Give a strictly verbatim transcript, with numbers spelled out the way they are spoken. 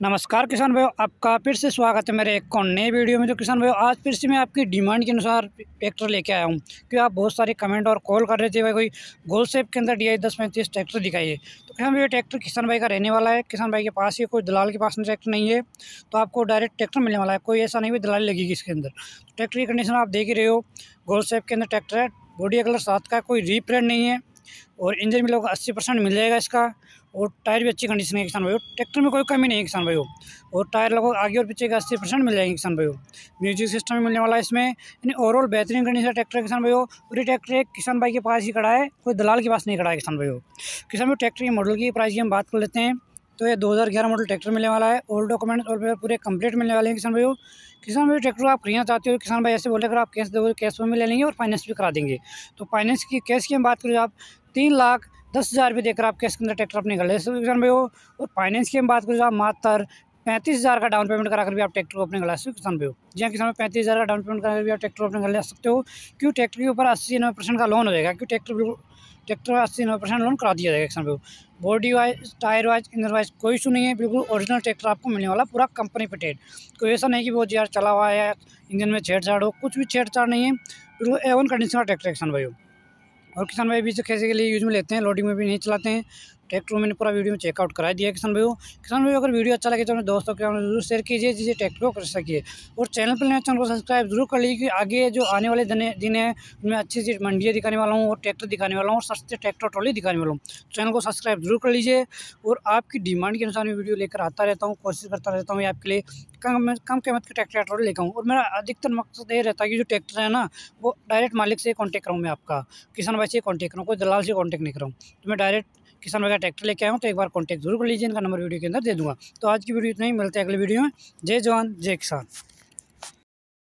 नमस्कार किसान भाइयों, आपका फिर से स्वागत है मेरे एक और नए वीडियो में। तो किसान भाइयों, आज फिर से मैं आपकी डिमांड के अनुसार ट्रैक्टर लेके आया हूं, क्योंकि आप बहुत सारे कमेंट और कॉल कर रहे थे भाई कोई गोल शेप के अंदर डी आई दस पैंतीस ट्रैक्टर दिखाइए। तो किसान भाई, ट्रैक्टर किसान भाई का रहने वाला है। किसान भाई के पास ही, कोई दलाल के पास में ट्रैक्टर नहीं है, तो आपको डायरेक्ट ट्रैक्टर मिलने वाला है। कोई ऐसा नहीं भी दलाली लगेगी इसके अंदर। तो ट्रैक्टर की कंडीशन आप देख ही रहे हो, गोल शेप के अंदर ट्रैक्टर है। बॉडी कलर सात का, कोई रीप्रिंट नहीं है, और इंजन भी लगभग अस्सी परसेंट मिल जाएगा इसका। और टायर भी अच्छी कंडीशन है किसान भाइयों। ट्रैक्टर में कोई कमी नहीं है किसान भाइयों। और टायर लगभग आगे और पीछे का अस्सी परसेंट मिल जाएंगे किसान भाइयों। म्यूजिक सिस्टम भी मिलने वाला है इसमें। यानी ओवरऑल बेहतरीन कंडीशन है ट्रैक्टर किसान भाइयों। और ये ट्रैक्टर एक किसान भाई के पास ही खड़ा है, कोई दलाल के पास नहीं खड़ा है किसान भाइयों। किसान भाई, ट्रैक्टर की मॉडल की प्राइस की हम बात कर लेते हैं। तो ये दो हज़ार ग्यारह मॉडल ट्रैक्टर मिलने वाला है। ऑल डॉक्यूमेंट और पूरे कंप्लीट मिलने वाले हैं किसान भाइयों। किसान भाई, ट्रैक्टर आप खरीदना चाहते हो, किसान भाई ऐसे बोले अगर आप कैश दोगे कैश में ले लेंगे और फाइनेंस भी करा देंगे। तो फाइनेंस की, कैश की हम बात करें, आप तीन लाख दस हज़ार रुपये देकर आप कैश के अंदर ट्रैक्टर अपने घर ले सकते हो किसान भाई हो। और फाइनेंस की हम बात करें, आप मात्र पैंतीस हज़ार का डाउन पेमेंट कराकर भी आप ट्रैक्टर को अपने घर ला सकते हो किसान भाई हो। जी हाँ किसान, पैंतीस हज़ार का डाउन पेमेंट कराकर भी आप ट्रैक्टर को अपने घर ले सकते हो। क्यों, ट्रैक्टर के ऊपर अस्सी नब्बे परसेंट का लोन हो जाएगा। क्यों, ट्रैक्टर बिल्कुल ट्रैक्टर अस्सी नब्बे परसेंट लोन करा दिया जाएगा किसान भाई। Body wise, tyre wise, engine wise कोई इशू नहीं है। बिल्कुल ओरिजिनल ट्रैक्टर आपको मिलने वाला, पूरा कंपनी पेटेड। कोई ऐसा नहीं कि बहुत यार चला हुआ है, इंजन में छेड़छाड़ हो, कुछ भी छेड़छाड़ नहीं है। बिल्कुल ए वन कंडीशन का ट्रैक्टर है किसान भाई। और किसान भाई भी इसे कैसे के लिए यूज़ में लेते हैं, लोडिंग में भी नहीं चलाते हैं। ट्रैक्टर मैंने पूरा वीडियो में चेकआउट करा दिया है किसान भाई। किसान भाई, अगर वीडियो अच्छा लगे तो अपने दोस्तों के साथ जरूर शेयर कीजिए, जिसे ट्रैक्टर को कर सकिए। और चैनल पर नए चैनल को सब्सक्राइब जरूर कर लीजिए, कि आगे जो आने वाले दिन दिन है उनमें अच्छी अच्छी मंडियाँ दिखाने वाला हूँ, और ट्रैक्टर दिखाने वाला हूँ, और सस्ते ट्रैक्टर ट्रॉली दिखाने वाला हूँ। चैनल को सब्सक्राइब जरूर कर लीजिए। और आपकी डिमांड के अनुसार मैं वीडियो लेकर आता रहता हूँ, कोशिश करता रहता हूँ आपके लिए कम कम कीमत के ट्रैक्टर ट्रॉली लेकर आऊँ। और मेरा अधिकतर मकसद ये रहता है कि जो ट्रैक्टर है ना, वो डायरेक्ट मालिक से कॉन्टैक्ट कराऊँ। मैं आपका किसान भाई से कॉन्टैक्ट करूँ, कोई दलाल से कॉन्टैक्ट नहीं कराऊँ। तो मैं डायरेक्ट किसान भाई का ट्रैक्टर लेके आया हूँ, तो एक बार कॉन्टैक्ट जरूर कर लीजिए। इनका नंबर वीडियो के अंदर दे दूँगा। तो आज की वीडियो इतना ही, मिलते हैं अगले वीडियो में। जय जवान जय किसान।